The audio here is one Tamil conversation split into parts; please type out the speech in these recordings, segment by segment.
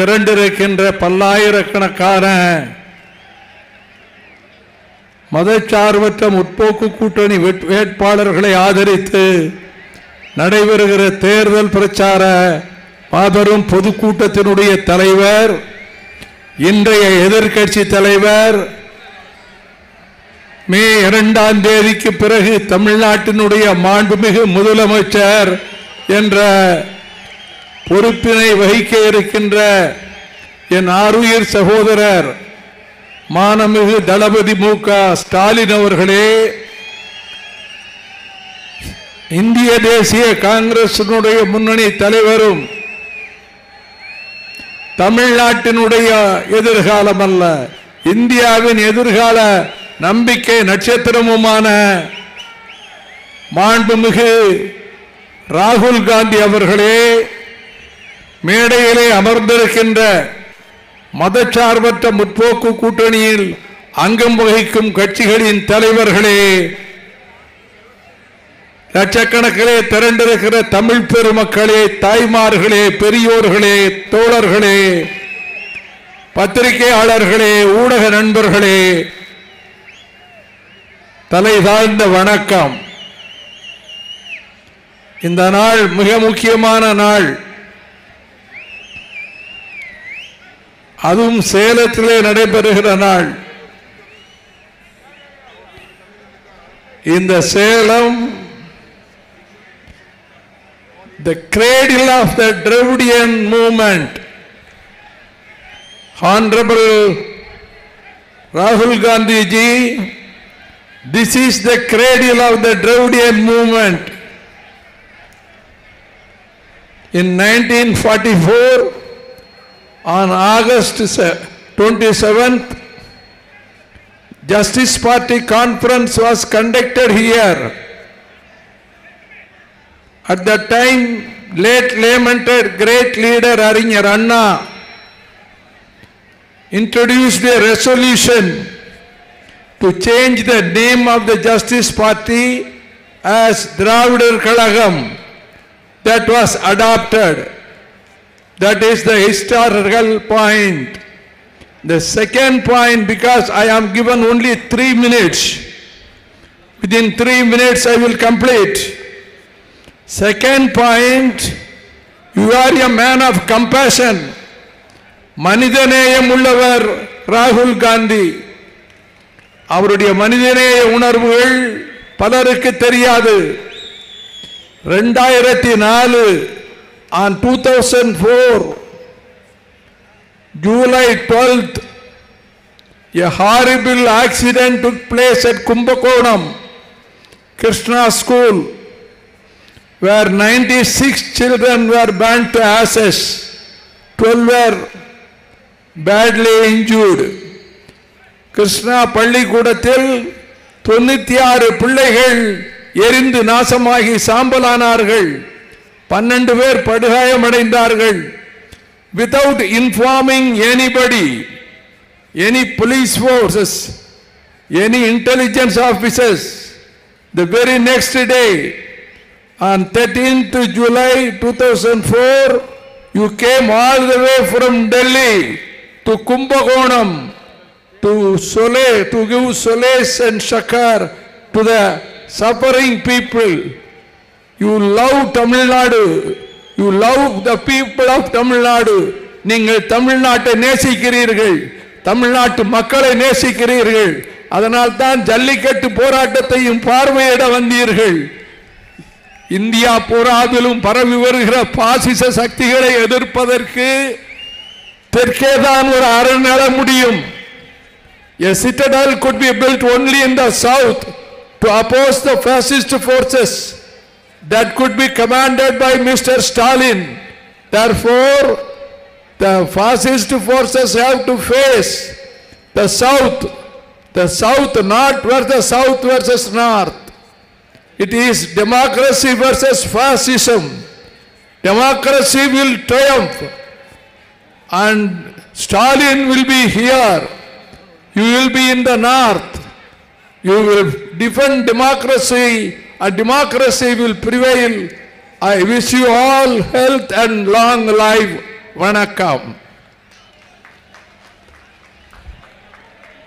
திரண்டிருக்கின்ற பல்லாயிரக்கணக்கான மதச்சார்பற்ற முற்போக்கு கூட்டணி வேட்பாளர்களை ஆதரித்து நடைபெறுகிற தேர்தல் பிரச்சார மாபெரும் பொதுக்கூட்டத்தினுடைய தலைவர், இன்றைய எதிர்க்கட்சி தலைவர், மே 2ஆம் தேதிக்கு பிறகு தமிழ்நாட்டினுடைய மாண்புமிகு முதலமைச்சர் என்ற பொறுப்பினை வகிக்க இருக்கின்ற என் ஆருயிர் சகோதரர் மாண்புமிகு தளபதி மு.க. ஸ்டாலின் அவர்களே, இந்திய தேசிய காங்கிரசினுடைய முன்னணி தலைவரும் தமிழ்நாட்டினுடைய எதிர்காலம் அல்ல, இந்தியாவின் எதிர்கால நம்பிக்கை நட்சத்திரமுமான மாண்புமிகு ராகுல் காந்தி அவர்களே, மேடையிலே அமர்ந்திருக்கின்ற மதச்சார்பற்ற முற்போக்கு கூட்டணியில் அங்கம் வகிக்கும் கட்சிகளின் தலைவர்களே, லட்சக்கணக்கிலே திரண்டிருக்கிற தமிழ் பெருமக்களே, தாய்மார்களே, பெரியோர்களே, தோழர்களே, பத்திரிகையாளர்களே, ஊடக நண்பர்களே, தலை தாழ்ந்த வணக்கம். இந்த நாள் மிக முக்கியமான நாள். அதுவும் சேலத்திலே நடைபெறுகிற நாள். இந்த Salem the cradle of the Dravidian movement. Honorable Rahul Gandhi ji, this is the cradle of the Dravidian movement. In 1944, on August 27th, Justice Party conference was conducted here. At that time, late lamented great leader Arinyar Anna introduced a resolution to change the name of the Justice Party as Dravidar Kalagam. That was adopted. That is the historical point. The second point, because I am given only 3 minutes, within 3 minutes I will complete. Second point, you are a man of compassion. மனிதநேயம் உள்ளவர் ராகுல் காந்தி. அவருடைய மனிதநேய உணர்வுகள் பலருக்கு தெரியாது. 2004 on 2004 July 12th, a horrible accident took place at Kumbakonam Krishna School, where 96 children were burnt to ashes, 12 were badly injured. Krishna பள்ளிக்கூடத்தில் 96 பிள்ளைகள் எரிந்து நாசமாகி சாம்பலானார்கள். 12 பேர் படுகாயமடைந்தார்கள். Without informing anybody, any police forces, any intelligence officers, the very next day, on 13th July 2004, you came all the way from Delhi to Kumbakonam to give solace and shakar to the suffering people. You love Tamil Nadu. You love the people of Tamil Nadu. நீங்கள் தமிழ்நாட்டை நேசிக்கிறீர்கள், தமிழ்நாட்டு மக்களை நேசிக்கிறீர்கள். அதனால் தான் ஜல்லிக்கட்டு போராட்டத்தையும் பார்வையிட வந்தீர்கள். இந்தியா பூராவிலும் பரவி வருகிற பாசிச சக்திகளை எதிர்ப்பதற்கு தெற்கேதான் ஒரு அரண் முடியும். A citadel could be built only in the south to oppose the fascist forces that could be commanded by Mr. Stalin. Therefore, the fascist forces have to face the south, not versus south versus north. It is democracy versus fascism. Democracy will triumph and Stalin will be here. You will be in the north. You will defend democracy and democracy will prevail. I wish you all health and long life. Vanakkam.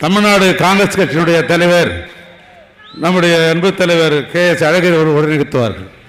Tamil Nadu Congress கட்சியினுடைய தலைவர் நம்முடைய அன்பு தலைவர் கே.எஸ். அழகிரி அவர்கள் உடனிருத்துவார்கள்.